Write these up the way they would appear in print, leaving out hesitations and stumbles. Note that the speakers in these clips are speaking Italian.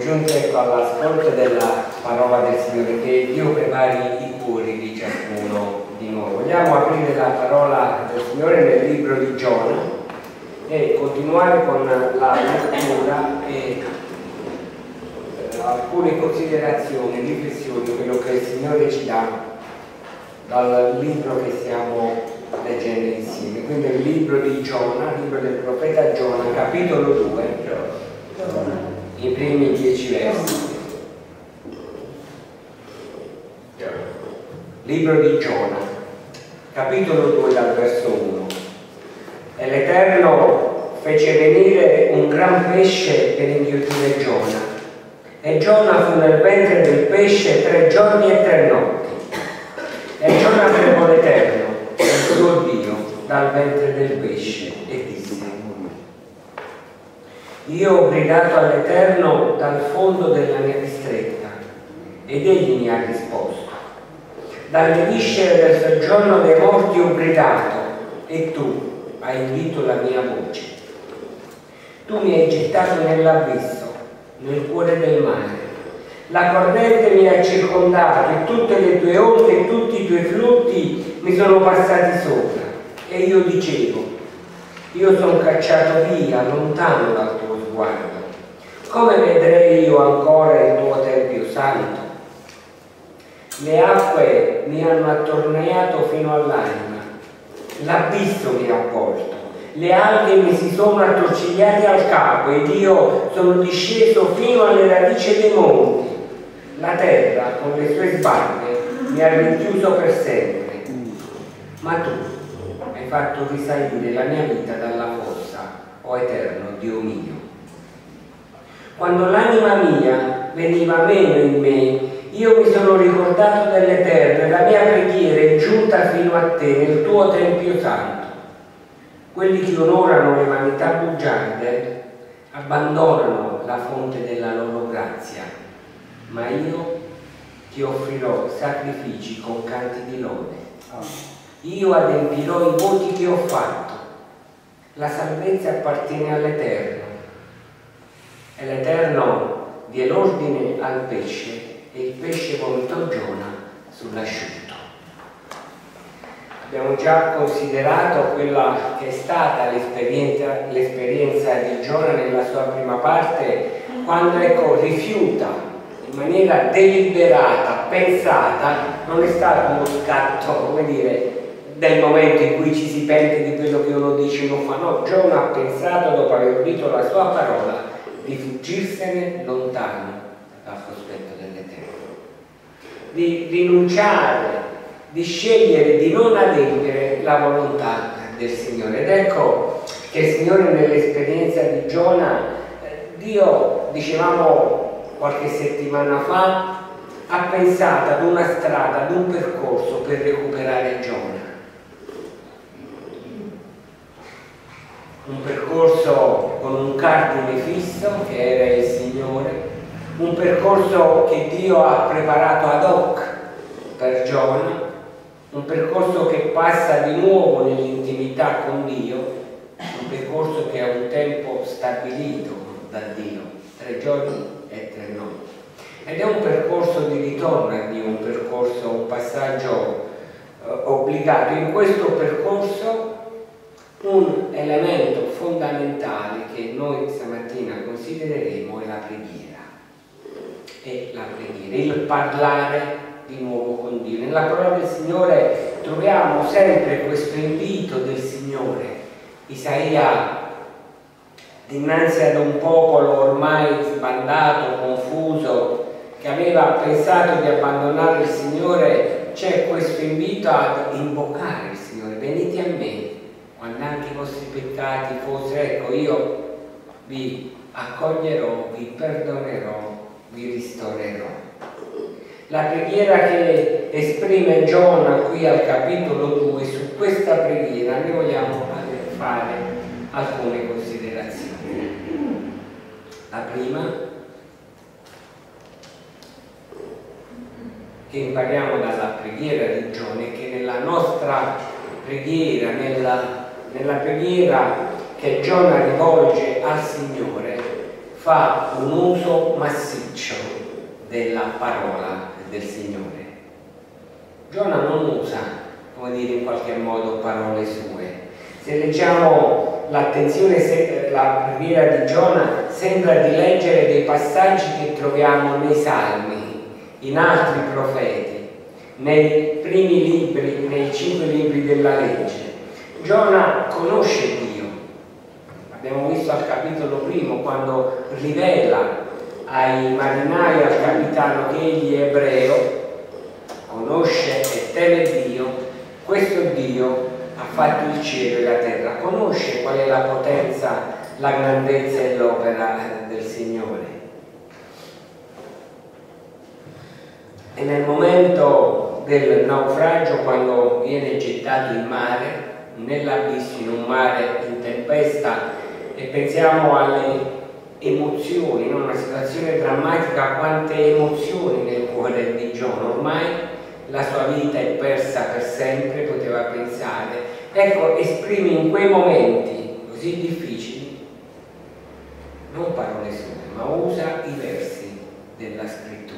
giunti all'ascolto della parola del Signore, che Dio prepari i cuori di ciascuno di noi. Vogliamo aprire la parola del Signore nel libro di Giona e continuare con la lettura e alcune considerazioni, riflessioni, quello che il Signore ci dà dal libro che stiamo leggendo insieme. Quindi il libro di Giona, il libro del profeta Giona, capitolo 2, i primi 10 versi. Libro di Giona, capitolo 2, dal verso 1. E l'Eterno fece venire un gran pesce per inghiotire Giona, e Giona fu nel ventre del pesce 3 giorni e 3 notti. E Giona pregò l'Eterno, il suo Dio, dal ventre del pesce, e disse: Io ho gridato all'Eterno dal fondo della mia ristretta, ed egli mi ha risposto. Dalle viscere del soggiorno dei morti ho gridato, e tu hai udito la mia voce. Tu mi hai gettato nell'abisso, nel cuore del mare. La corrente mi ha circondato, e tutte le tue onde e tutti i tuoi flutti mi sono passati sopra. E io dicevo: io sono cacciato via, lontano dal tuo sguardo. Come vedrei io ancora il tuo Tempio santo? Le acque mi hanno attorniato fino all'anima, l'abisso mi ha avvolto, le alghe mi si sono attorcigliate al capo, ed io sono disceso fino alle radici dei monti. La terra con le sue sbarre mi ha rinchiuso per sempre. Ma tu hai fatto risalire la mia vita dalla fossa, o Eterno Dio mio. Quando l'anima mia veniva meno in me, io mi sono ricordato dell'Eterno, e la mia preghiera è giunta fino a te nel tuo Tempio santo. Quelli che onorano le vanità bugiarde abbandonano la fonte della loro grazia, ma io ti offrirò sacrifici con canti di lode. Io adempirò i voti che ho fatto. La salvezza appartiene all'Eterno. E l'Eterno diede l'ordine al pesce, e il pesce vomitò Giona sull'asciutto. Abbiamo già considerato quella che è stata l'esperienza di Giona nella sua prima parte, quando rifiuta in maniera deliberata, pensata. Non è stato uno scatto, come dire, del momento in cui ci si pente di quello che uno dice o non fa. No, Giona ha pensato, dopo aver udito la sua parola, di fuggirsene lontano dal cospetto dell'Eterno, di rinunciare, di scegliere di non adempiere la volontà del Signore. Ed ecco che il Signore, nell'esperienza di Giona, Dio, dicevamo qualche settimana fa, ha pensato ad una strada, ad un percorso per recuperare Giona. Un percorso con un cardine fisso, che era il Signore, un percorso che Dio ha preparato ad hoc per Giona, un percorso che passa di nuovo nell'intimità con Dio, un percorso che ha un tempo stabilito da Dio, 3 giorni e 3 notti. Ed è un percorso di ritorno a Dio, un percorso, un passaggio obbligato. In questo percorso un elemento fondamentale che noi stamattina considereremo è la preghiera. È la preghiera, il parlare di nuovo con Dio. Nella parola del Signore troviamo sempre questo invito del Signore. Isaia, dinanzi ad un popolo ormai sbandato, confuso, che aveva pensato di abbandonare il Signore, c'è questo invito ad invocare il Signore. Venite a me, quando anche i vostri peccati fossero, ecco, io vi accoglierò, vi perdonerò, vi ristorerò. La preghiera che esprime Giona qui al capitolo 2, su questa preghiera noi vogliamo fare alcune considerazioni. La prima, che impariamo dalla preghiera di Giona, è che nella nostra preghiera, nella preghiera che Giona rivolge al Signore, fa un uso massiccio della parola del Signore. Giona non usa, come dire, in qualche modo parole sue. Se leggiamo l'attenzione, la preghiera di Giona sembra di leggere dei passaggi che troviamo nei Salmi, in altri profeti, nei primi libri, nei 5 libri della legge. Giona conosce Dio. Abbiamo visto al capitolo primo, quando rivela ai marinai, al capitano, che egli è ebreo, conosce e teme Dio. Questo Dio ha fatto il cielo e la terra, conosce qual è la potenza, la grandezza e l'opera del Signore. E nel momento del naufragio, quando viene gettato in mare, nell'abisso, in un mare in tempesta, e pensiamo alle emozioni, no? Una situazione drammatica, quante emozioni nel cuore di Giona. Ormai la sua vita è persa per sempre, poteva pensare. Ecco, esprime in quei momenti così difficili non parole sue, ma usa i versi della scrittura.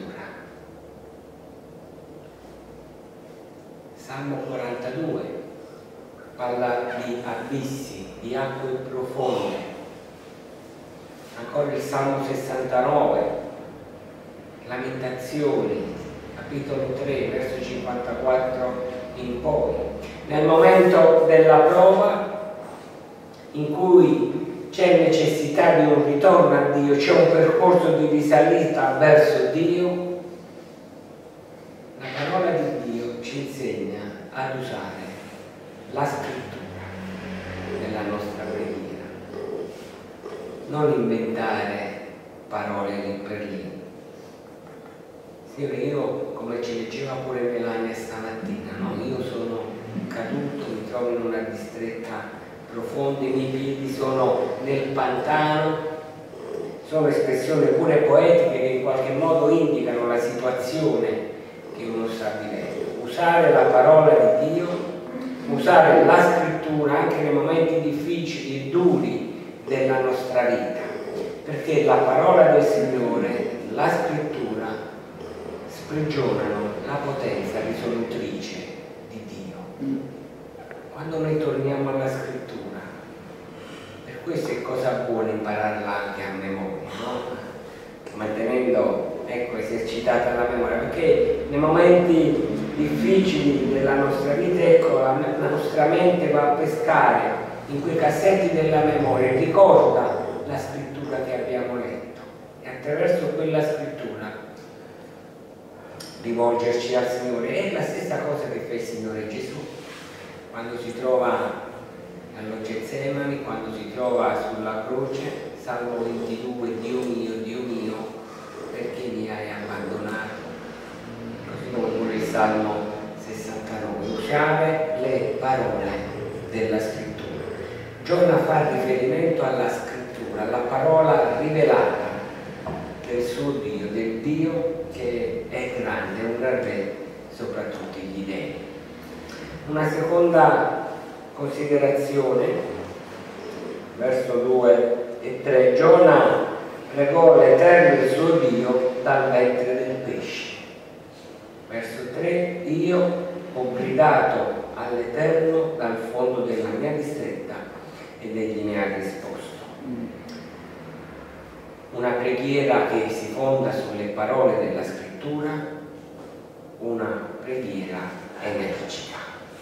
Salmo 42 parla di abissi, di acque profonde. Ancora il Salmo 69, Lamentazioni, capitolo 3, verso 54 in poi. Nel momento della prova, in cui c'è necessità di un ritorno a Dio, c'è un percorso di risalita verso Dio, la parola di Dio ci insegna ad usare la scrittura nella nostra preghiera. Non inventare parole lì per lì. Signore, io, come ci leggeva pure Melania stamattina, no? Io sono caduto, mi trovo in una distretta profonda, i miei piedi sono nel pantano. Sono espressioni pure poetiche che in qualche modo indicano la situazione che uno sta vivendo. Usare la parola di Dio, usare la scrittura anche nei momenti difficili e duri della nostra vita, perché la parola del Signore, la scrittura, sprigionano la potenza risolutrice di Dio. Quando noi torniamo alla scrittura, per questo è cosa buona impararla anche a memoria, no? Mantenendo, ecco, esercitata la memoria, perché nei momenti difficili della nostra vita, ecco, la nostra mente va a pescare in quei cassetti della memoria, ricorda la scrittura che abbiamo letto e attraverso quella scrittura rivolgerci al Signore. È la stessa cosa che fa il Signore Gesù quando si trova allo Getsemani, quando si trova sulla croce. Salmo 22, Dio mio, perché mi hai abbandonato? Così come pure il Salmo 69, usare le parole della scrittura. Giona fa riferimento alla scrittura, alla parola rivelata del suo Dio, del Dio che è grande, è un gran re sopra tutti gli dei. Una seconda considerazione, verso 2 e 3, Giona pregò l'Eterno il suo Dio dal ventre del pesce. Verso 3, io ho gridato all'Eterno dal fondo della mia distretta ed egli mi ha risposto. Una preghiera che si fonda sulle parole della scrittura, una preghiera energica.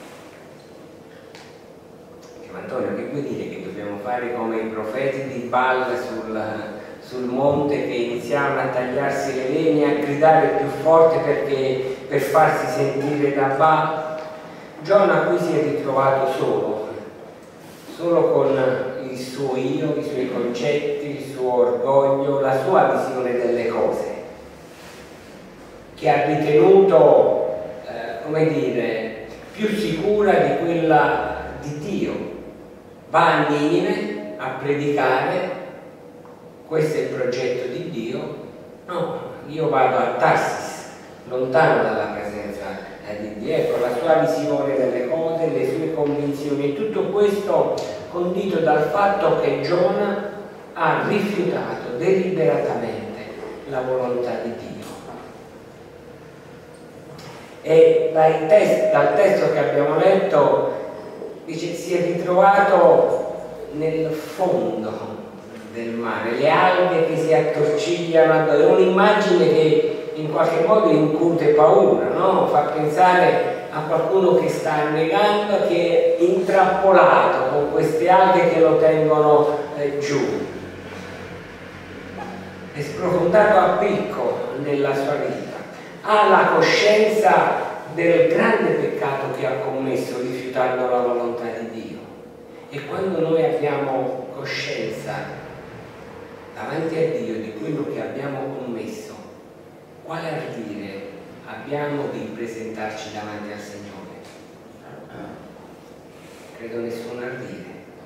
Antonio, che vuoi dire? Che dobbiamo fare come i profeti di Baal sul monte, che iniziarono a tagliarsi le vene e a gridare più forte per farsi sentire da Baal? Giona qui si è ritrovato solo con il suo io, i suoi concetti, il suo orgoglio, la sua visione delle cose, che ha ritenuto, come dire, più sicura di quella di Dio. Va a Ninive a predicare, questo è il progetto di Dio. No, io vado a Tarsis, lontano dalla presenza di Dio. Ecco la sua visione delle cose, le sue convinzioni, tutto questo condito dal fatto che Giona ha rifiutato deliberatamente la volontà di Dio. E dal testo che abbiamo letto dice si è ritrovato nel fondo del mare, le alghe che si attorcigliano, è un'immagine che in qualche modo incute paura, no? Fa pensare a qualcuno che sta annegando, che è intrappolato con queste alghe che lo tengono giù. È sprofondato a picco nella sua vita, ha la coscienza del grande peccato che ha commesso rifiutando la volontà di Dio. E quando noi abbiamo coscienza davanti a Dio di quello che abbiamo commesso, quale ardire abbiamo di presentarci davanti al Signore? Credo nessun ardire.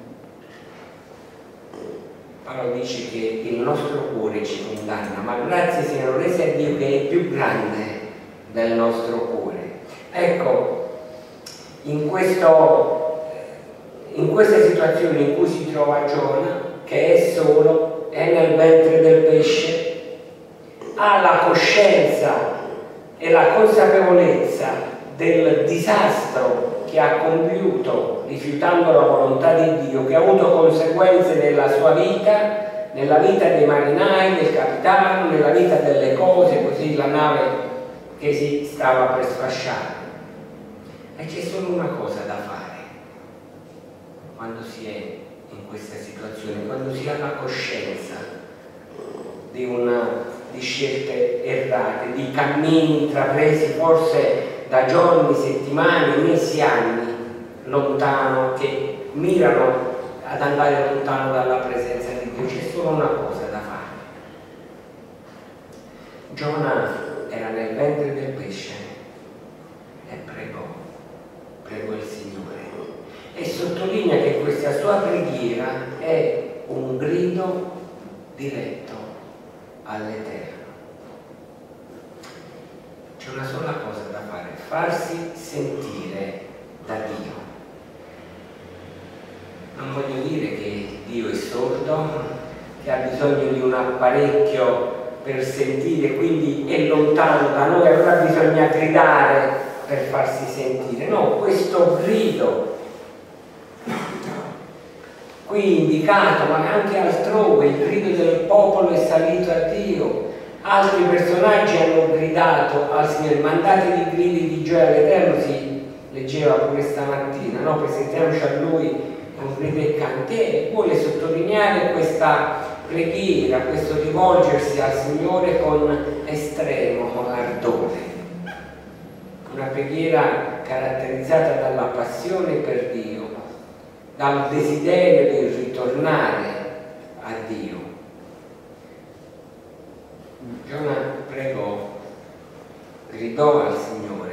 Paolo dice che il nostro cuore ci condanna, ma grazie siano rese a Dio che è più grande del nostro cuore. Ecco, in questa situazione in cui si trova Giona, che è solo, è nel ventre del pesce, ha la coscienza e la consapevolezza del disastro che ha compiuto rifiutando la volontà di Dio, che ha avuto conseguenze nella sua vita, nella vita dei marinai, del capitano, nella vita delle cose, così la nave che si stava per sfasciare. E c'è solo una cosa da fare quando si è in questa situazione, quando si ha la coscienza di scelte errate, di cammini intrapresi forse da giorni, settimane, mesi, anni lontano, che mirano ad andare lontano dalla presenza di Dio. C'è solo una cosa da fare. Giona era nel ventre del pesce e pregò il Signore, e sottolinea che questa sua preghiera è un grido diretto all'Eterno. C'è una sola cosa da fare: farsi sentire da Dio. Non voglio dire che Dio è sordo, che ha bisogno di un apparecchio per sentire, quindi è lontano da noi, allora bisogna gridare per farsi sentire. No, questo grido qui indicato, ma anche altrove, il grido del popolo è salito a Dio. Altri personaggi hanno gridato al Signore, mandatevi gridi di gioia all'Eterno, si leggeva pure stamattina, no? Presentiamoci a Lui con grida e canti, e vuole sottolineare questa preghiera, questo rivolgersi al Signore con estremo ardore. Una preghiera caratterizzata dalla passione per Dio, dal desiderio di ritornare a Dio. Giona pregò, gridò al Signore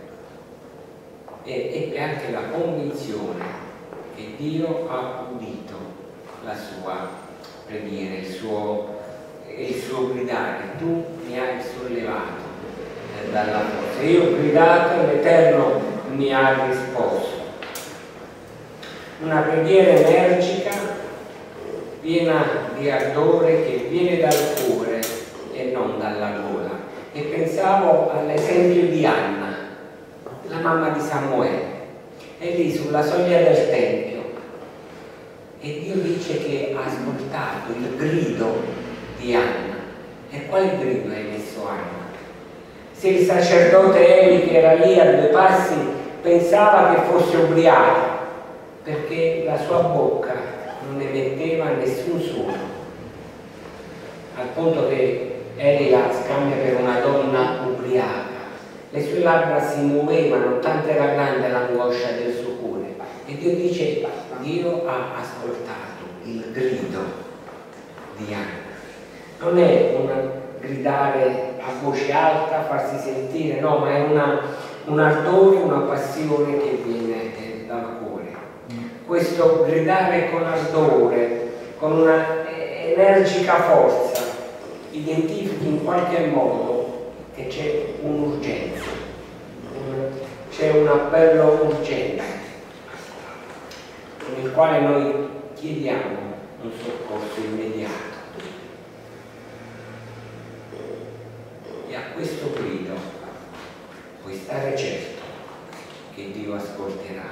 e ebbe anche la convinzione che Dio ha udito la sua preghiera, il suo gridare. Tu mi hai sollevato dalla forza. Io ho gridato e l'Eterno mi ha risposto. Una preghiera energica, piena di ardore, che viene dal cuore e non dalla gola. E pensavo all'esempio di Anna, la mamma di Samuele, è lì sulla soglia del Tempio, e Dio dice che ha ascoltato il grido di Anna. E quale grido hai messo Anna? Se il sacerdote Eli, che era lì a 2 passi, pensava che fosse ubriaca, perché la sua bocca non emetteva nessun suono, al punto che Eli la scambia per una donna ubriaca. Le sue labbra si muovevano, tanto era grande l'angoscia del suo cuore. E Dio dice, Dio ha ascoltato il grido di Anna. Non è un gridare a voce alta, farsi sentire, no, ma è un ardore, una passione che viene dal cuore. Questo gridare con ardore, con una energica forza, identifichi in qualche modo che c'è un'urgenza, c'è un appello urgente, con il quale noi chiediamo un soccorso immediato. E a questo grido puoi stare certo che Dio ascolterà,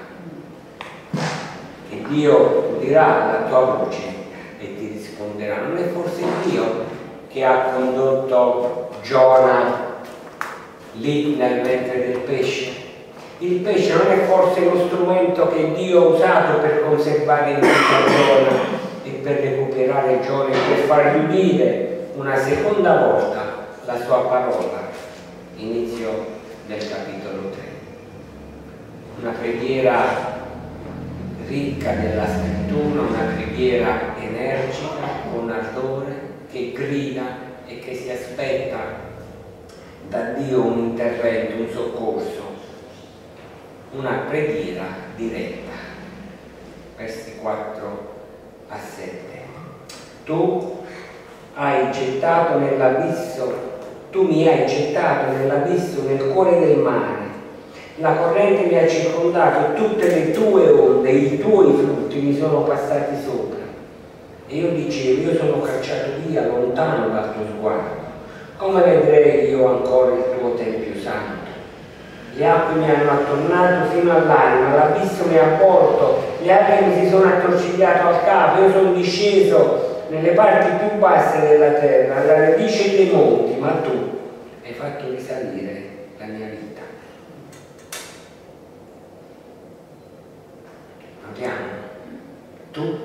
che Dio udirà la tua voce e ti risponderà. Non è forse Dio che ha condotto Giona lì nel ventre del pesce? Il pesce non è forse lo strumento che Dio ha usato per conservare in vita Giona e per recuperare Giona e per fargli udire una seconda volta la sua parola? Inizio del capitolo 3. Una preghiera ricca della scrittura, una preghiera energica, con ardore, che grida e che si aspetta da Dio un intervento, un soccorso, una preghiera diretta. Versi 4 a 7. Tu hai gettato nell'abisso, tu mi hai gettato nell'abisso, nel cuore del mare. La corrente mi ha circondato e tutte le tue onde, i tuoi frutti mi sono passati sopra. E io dicevo, io sono cacciato via, lontano dal tuo sguardo. Come vedrei io ancora il tuo Tempio Santo? Le acque mi hanno attornato fino all'anima, l'abisso mi ha avvolto, le acque mi si sono attorcigliato al capo, io sono disceso nelle parti più basse della terra, alla radice dei monti, ma tu hai fatto risalire la mia vita. Notiamo, tu,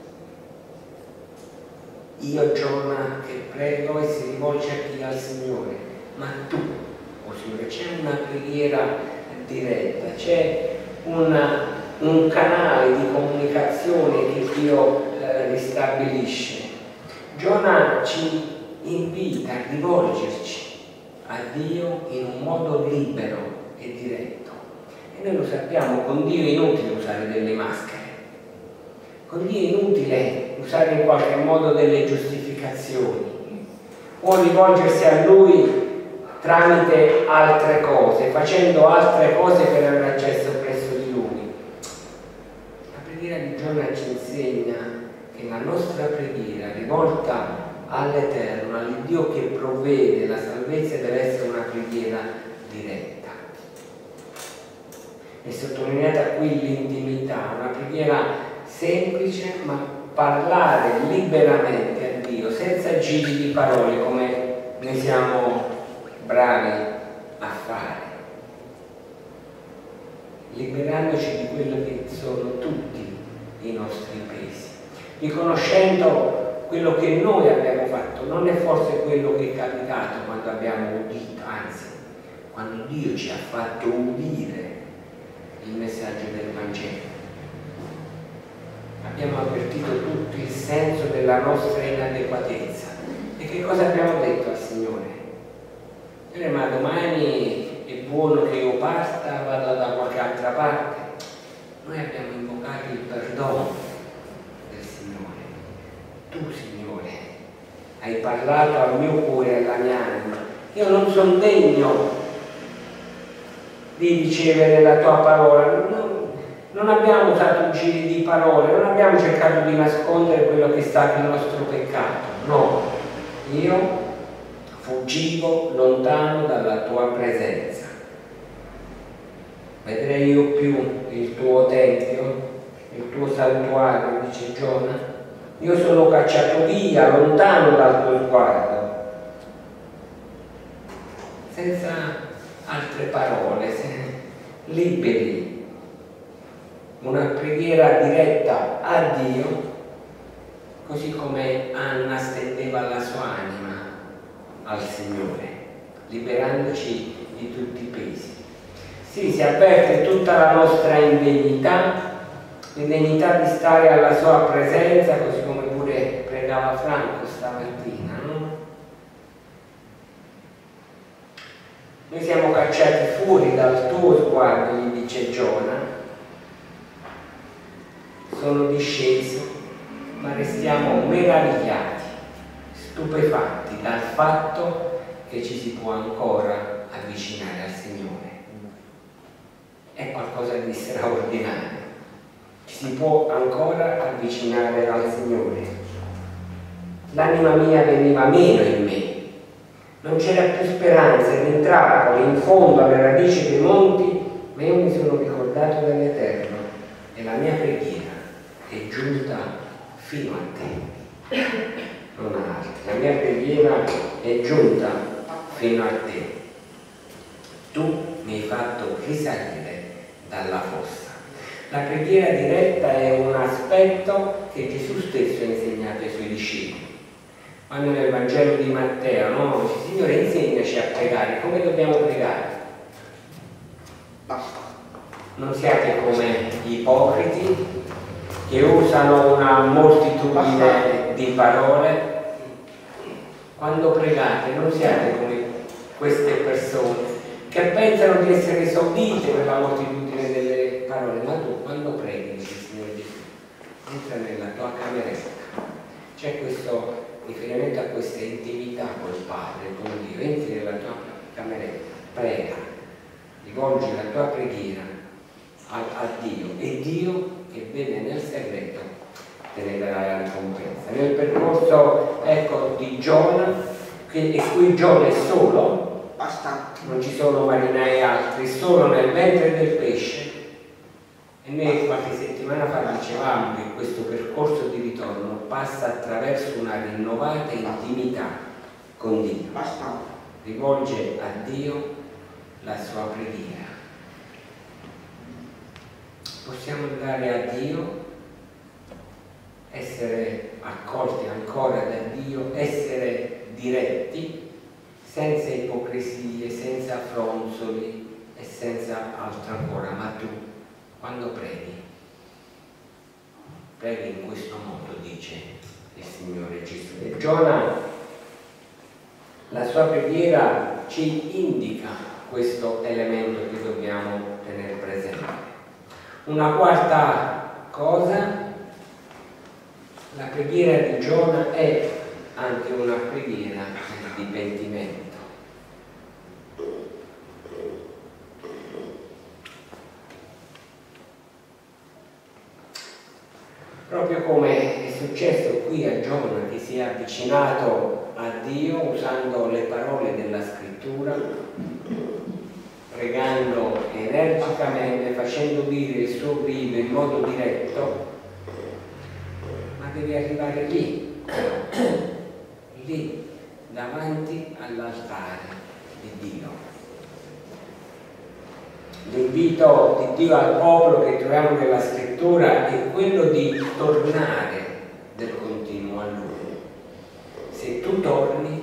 io Giona che prego e si rivolge a chi? Al Signore, ma tu, oh Signore, c'è una preghiera diretta, c'è un canale di comunicazione che Dio ristabilisce. Giona ci invita a rivolgerci a Dio in un modo libero e diretto. E noi lo sappiamo, con Dio è inutile usare delle maschere, con Dio è inutile usare in qualche modo delle giustificazioni o rivolgersi a Lui tramite altre cose, facendo altre cose per avere accesso presso di Lui. La preghiera di Giona ci insegna che la nostra preghiera rivolta all'Eterno, all'Iddio che provvede la salvezza, deve essere una preghiera diretta. È sottolineata qui l'intimità, una preghiera semplice, ma parlare liberamente a Dio, senza giri di parole come ne siamo bravi a fare, liberandoci di quello che sono tutti i nostri pesi, riconoscendo quello che noi abbiamo fatto, non è forse quello che è capitato quando abbiamo udito, anzi, quando Dio ci ha fatto udire il messaggio del Vangelo. Abbiamo avvertito tutto il senso della nostra inadeguatezza. E che cosa abbiamo detto al Signore? Ma domani è buono che io parta, vada da qualche altra parte. Noi abbiamo invocato il perdono del Signore. Tu, Signore, hai parlato al mio cuore e alla mia anima. Io non sono degno di ricevere la tua parola. Non abbiamo usato giri di parole, non abbiamo cercato di nascondere quello che è stato il nostro peccato. No, io fuggivo lontano dalla tua presenza. Vedrei io più il tuo tempio, il tuo santuario, dice Giona. Io sono cacciato via, lontano dal tuo sguardo. Senza altre parole, liberi. Una preghiera diretta a Dio, così come Anna stendeva la sua anima al Signore, liberandoci di tutti i pesi. Sì, si avverte tutta la nostra indegnità, l'indegnità di stare alla sua presenza, così come pure pregava Franco stamattina, no? Noi siamo cacciati fuori dal tuo sguardo, gli dice Giona. Sono disceso, ma restiamo meravigliati, stupefatti dal fatto che ci si può ancora avvicinare al Signore. È qualcosa di straordinario. Ci si può ancora avvicinare al Signore. l'anima mia veniva meno in me. Non c'era più speranza, rientravo in fondo alle radici dei monti, ma io mi sono ricordato dell'Eterno e la mia preghiera è giunta fino a te, non a altri. La mia preghiera è giunta fino a te. Tu mi hai fatto risalire dalla fossa. La preghiera diretta è un aspetto che Gesù stesso ha insegnato ai suoi discepoli. Quando nel Vangelo di Matteo, no? Dice: Signore, insegnaci a pregare. Come dobbiamo pregare? Non siate come gli ipocriti che usano una moltitudine di parole. Quando pregate non siate come queste persone che pensano di essere esaudite per la moltitudine delle parole, ma tu quando preghi, dice il Signore Gesù, entra nella tua cameretta. C'è questo riferimento a questa intimità col Padre, con Dio. Entri nella tua cameretta, prega, rivolgi la tua preghiera a Dio, e Dio che vede nel segreto te ne darà la ricompensa. Nel percorso, ecco, di Giona, e qui Giona è solo, non ci sono marinai altri, solo nel ventre del pesce. E noi qualche settimana fa dicevamo che questo percorso di ritorno passa attraverso una rinnovata intimità con Dio. Rivolge a Dio la sua preghiera. Possiamo andare a Dio, essere accolti ancora da Dio, essere diretti, senza ipocrisie, senza fronzoli e senza altro ancora. Ma tu, quando preghi in questo modo, dice il Signore Gesù. E Giona, la sua preghiera ci indica questo elemento che dobbiamo tenere presente. Una quarta cosa, la preghiera di Giona è anche una preghiera di pentimento. Proprio come è successo qui a Giona, che si è avvicinato a Dio usando le parole della Scrittura, pregando energicamente, facendo dire il suo grido in modo diretto, ma devi arrivare lì, davanti all'altare di Dio. L'invito di Dio al popolo che troviamo nella Scrittura è quello di tornare del continuo a Lui. Se tu torni,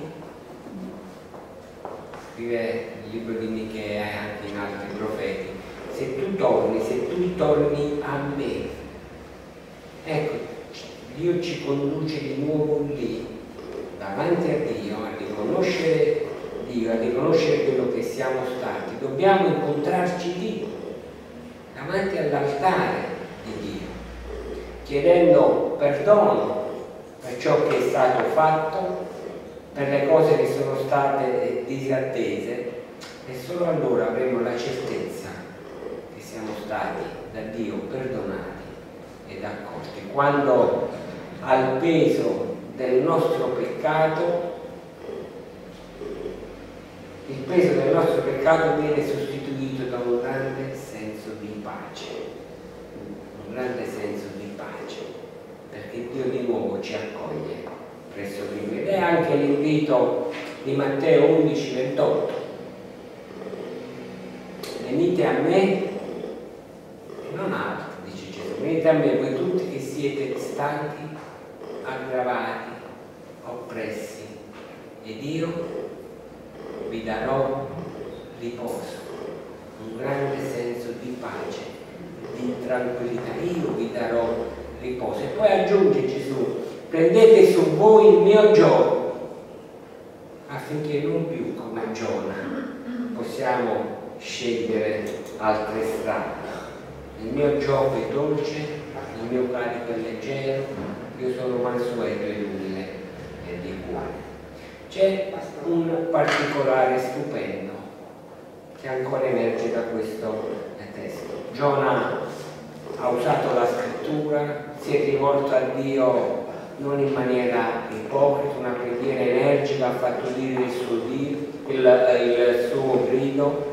scrive il libro di Michea e anche in altri profeti, se tu torni a me, ecco, Dio ci conduce di nuovo lì, davanti a Dio, a riconoscere Dio, a riconoscere quello che siamo stati. Dobbiamo incontrarci lì, davanti all'altare di Dio, chiedendo perdono per ciò che è stato fatto, per le cose che sono state disattese, e solo allora avremo la certezza che siamo stati da Dio perdonati ed accolti. Quando al peso del nostro peccato, il peso del nostro peccato viene sostituito da un grande senso di pace, perché Dio di nuovo ci accoglie presso di Lui. Ed è anche l'invito di Matteo 11:28. Venite a me, e non altro, dice Gesù, venite a me voi tutti che siete stanchi, aggravati, oppressi, ed io vi darò riposo, un grande senso di pace, di tranquillità. Io vi darò riposo. E poi aggiunge Gesù: prendete su voi il mio giogo, affinché non più come Giona possiamo scegliere altre strade. Il mio giogo è dolce, il mio carico è leggero, io sono mansueto e umile e di cuore. C'è un particolare stupendo che ancora emerge da questo testo. Giona ha usato la Scrittura, si è rivolto a Dio non in maniera ipocrita, una preghiera energica, ha fatto dire il suo grido,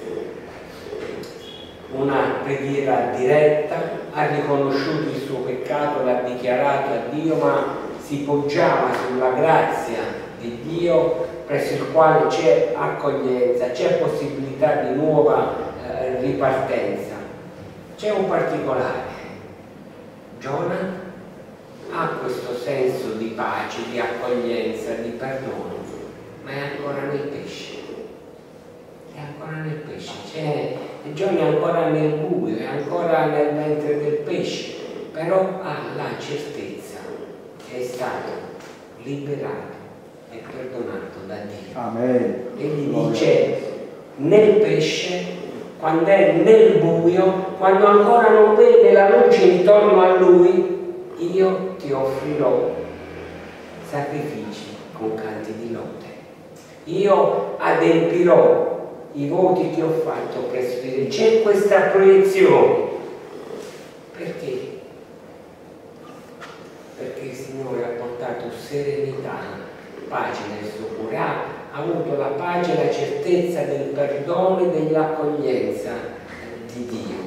una preghiera diretta, ha riconosciuto il suo peccato, l'ha dichiarato a Dio, ma si poggiava sulla grazia di Dio presso il quale c'è accoglienza, c'è possibilità di nuova ripartenza. C'è un particolare: Giona ha questo senso di pace, di accoglienza, di perdono, ma è ancora nel pesce. È ancora nel pesce, Giona è ancora nel buio, è ancora nel ventre del pesce, però ha la certezza che è stato liberato e perdonato da Dio. Amen. E gli dice nel pesce, quando è nel buio, quando ancora non vede la luce intorno a lui, io ti offrirò sacrifici con canti di lode. Io adempirò i voti che ho fatto presso di te. C'è questa proiezione. Perché? Perché il Signore ha portato serenità, pace nel suo cuore, ha avuto la pace e la certezza del perdono e dell'accoglienza di Dio.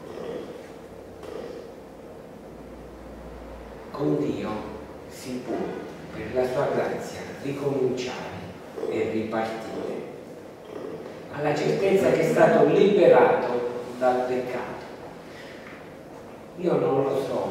Con Dio si può, per la sua grazia, ricominciare e ripartire. Ha la certezza che è stato liberato dal peccato. Io non lo so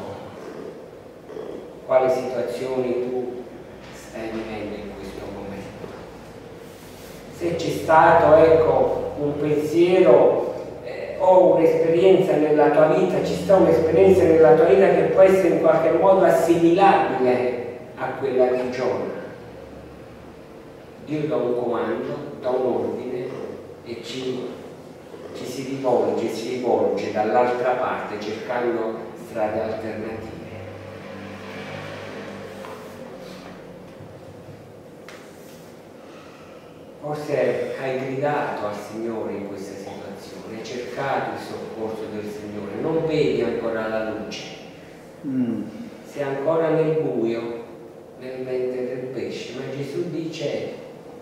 quali situazioni tu stai vivendo in questo momento. Se c'è stato, ecco, un pensiero o un'esperienza nella tua vita, ci sta un'esperienza nella tua vita che può essere in qualche modo assimilabile a quella di Giona. Dio dà un comando, dà un ordine e ci si rivolge dall'altra parte cercando strade alternative. Forse hai gridato al Signore in questa situazione, hai cercato il soccorso del Signore, non vedi ancora la luce, sei ancora nel buio, nel ventre del pesce, ma Gesù dice,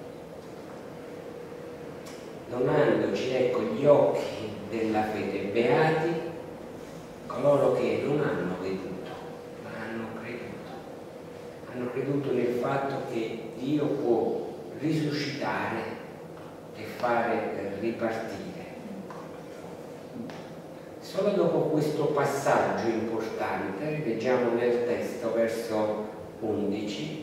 donandoci, ecco, gli occhi della fede, beati coloro che non hanno veduto, ma hanno creduto nel fatto che Dio può risuscitare e fare ripartire. Solo dopo questo passaggio importante, leggiamo nel testo, verso 11,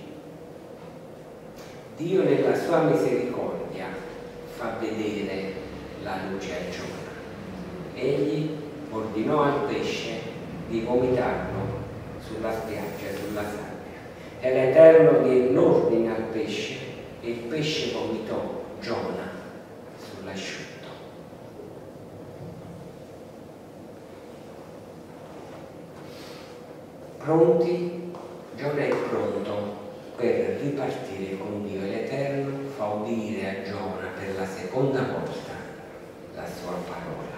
Dio nella sua misericordia fa vedere la luce a Giona. Egli ordinò al pesce di vomitarlo sulla spiaggia, sulla sabbia. E l'Eterno diede l'ordine al pesce e il pesce vomitò Giona sull'asciutto. Pronti? Giona è pronto per ripartire con Dio e l'Eterno fa udire a Giona per la seconda volta la sua parola.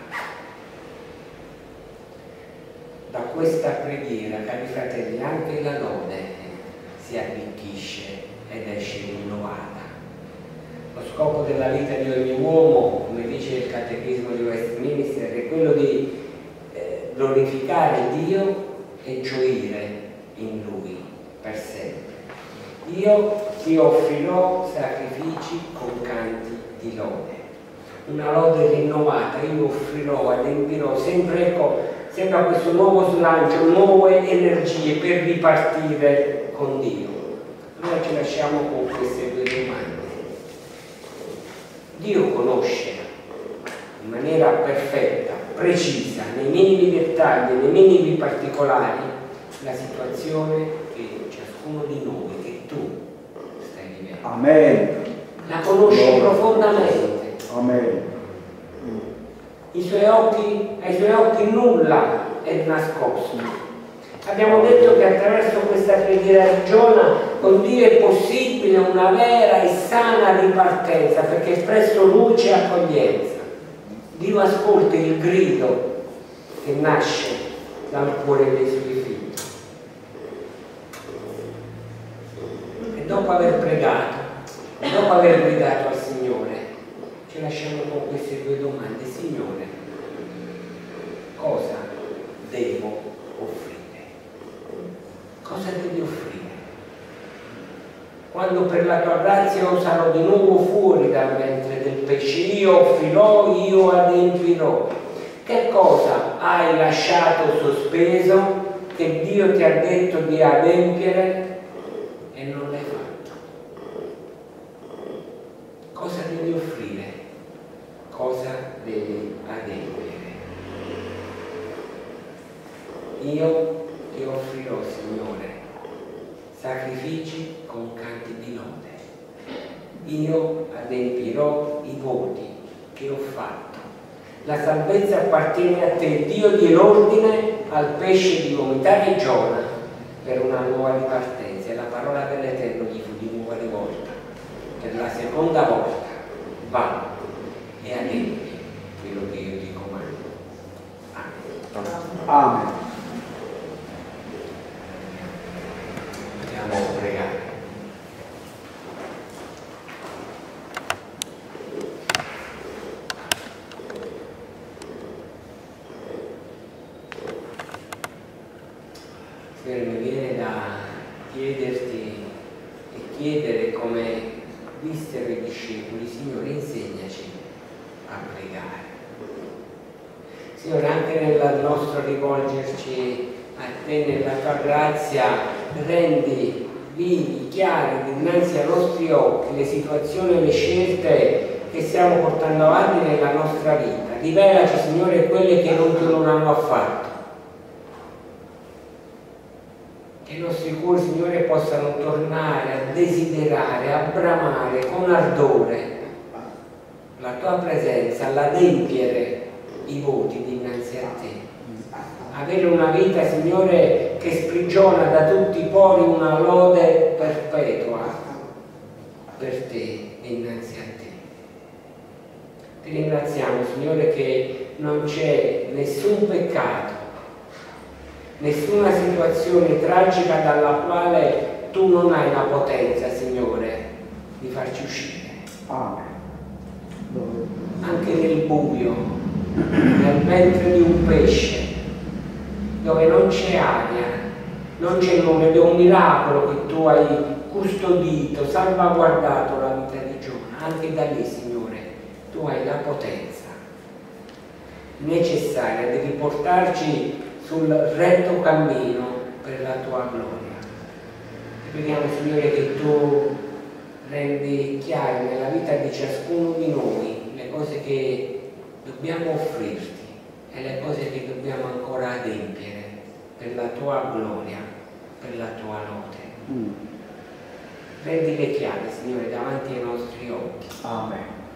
Da questa preghiera, cari fratelli, anche la lode si arricchisce ed esce rinnovata. Lo scopo della vita di ogni uomo, come dice il Catechismo di Westminster, è quello di glorificare Dio e gioire in Lui per sempre. Io ti offrirò sacrifici con canti di lode, una lode rinnovata. Io offrirò, adempirò sempre, ecco, sembra questo nuovo slancio, nuove energie per ripartire con Dio. Allora ci lasciamo con queste due domande. Dio conosce in maniera perfetta, precisa, nei minimi dettagli, nei minimi particolari, la situazione che ciascuno di noi, che tu stai vivendo. Amen. La conosce profondamente. Amen. Ai suoi occhi nulla è nascosto. Abbiamo detto che attraverso questa preghiera di Giona con Dio è possibile una vera e sana ripartenza, perché è presso luce e accoglienza. Dio ascolta il grido che nasce dal cuore dei suoi figli. dopo aver pregato, dopo aver gridato al Signore, ci lasciamo con queste due domande. Signore, cosa devo offrire? Cosa devi offrire? Quando per la tua grazia io sarò di nuovo fuori dal ventre del pesce, io offrirò, io adempirò. Che cosa hai lasciato sospeso che Dio ti ha detto di adempiere e non l'hai fatto? Cosa devi offrire? Cosa devi adempiere? Io ti offrirò, Signore, sacrifici con canti di lode. Io adempirò i voti che ho fatto. La salvezza appartiene a te. Dio diede l'ordine al pesce di vomitare Giona per una nuova ripartenza, e la parola dell'Eterno gli fu di nuovo rivolta. Per la seconda volta va e adempi quello che io ti comando. Amen. Amen. Andiamo a pregare. Signore, mi viene da chiederti e chiedere come dissero i discepoli: Signore, insegnaci a pregare. Signore, anche nel nostro rivolgerci a te, nella tua grazia, rendi vivi, chiari, dinanzi ai nostri occhi le situazioni e le scelte che stiamo portando avanti nella nostra vita. Rivelaci, Signore, quelle che non hanno affatto. Che i nostri cuori, Signore, possano tornare a desiderare, a bramare con ardore la tua presenza, all'adempiere i voti dinanzi a te. Avere una vita, Signore, che sprigiona da tutti i pori una lode perpetua per te, innanzi a te. Ti ringraziamo, Signore, che non c'è nessun peccato, nessuna situazione tragica dalla quale tu non hai la potenza, Signore, di farci uscire. Amen. Anche nel buio, nel ventre di un pesce, dove non c'è aria, non c'è nome, è un miracolo che tu hai custodito, salvaguardato la vita di Giona. Anche da lì, Signore, tu hai la potenza necessaria di riportarci sul retto cammino per la tua gloria. Ti preghiamo, Signore, che tu rendi chiare nella vita di ciascuno di noi le cose che dobbiamo offrirti e le cose che dobbiamo ancora adempiere per la tua gloria, per la tua lode. Rendile chiare, Signore, davanti ai nostri occhi. Amen.